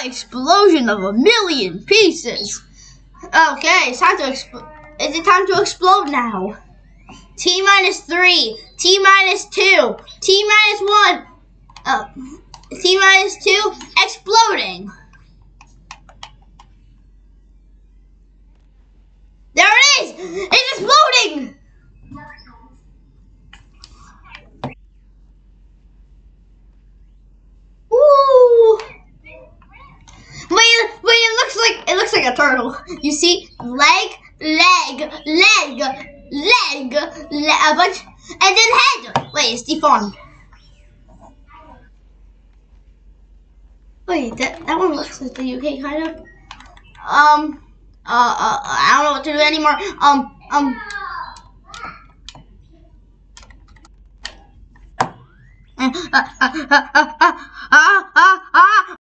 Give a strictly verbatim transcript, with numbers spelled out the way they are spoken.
explosion of a million pieces. Okay, it's time to explode. Is it time to explode now? T minus three, T minus two, T minus one, uh, T minus two, exploding. There it is! It's exploding! Woo! Wait, wait, it looks like it looks like a turtle. You see, leg, leg, leg, leg, le a bunch, and then head. Wait, it's deformed. Wait, that that one looks like the U K kind of. Um, uh, uh, I don't know what to do anymore. Um, um. Uh, uh, uh, uh, uh, uh, uh, uh, uh.